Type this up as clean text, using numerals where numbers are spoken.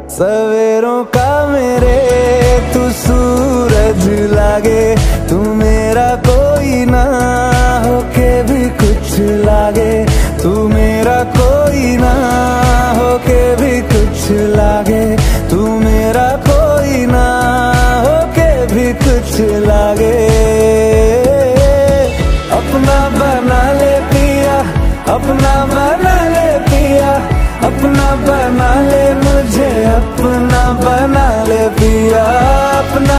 सवेरों का मेरे तू सूरज लागे, तू मेरा कोई ना होके भी कुछ लागे, तू मेरा कोई ना होके भी कुछ लागे, तू मेरा कोई ना होके भी कुछ लागे। अपना बना ले पिया, अपना